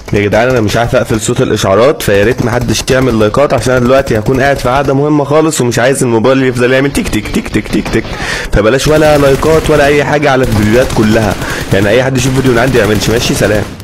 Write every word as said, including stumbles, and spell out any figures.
يا جدعان انا مش عارف اقفل صوت الاشعارات، فيا ريت محدش يعمل لايكات عشان انا دلوقتي هكون قاعد في قعده مهمه خالص ومش عايز الموبايل يفضل يعمل تيك تيك تيك تيك تيك تيك. فبلاش ولا لايكات ولا اي حاجه على الفيديوهات كلها، يعني اي حد يشوف فيديو من عندي يعملش. ماشي، سلام.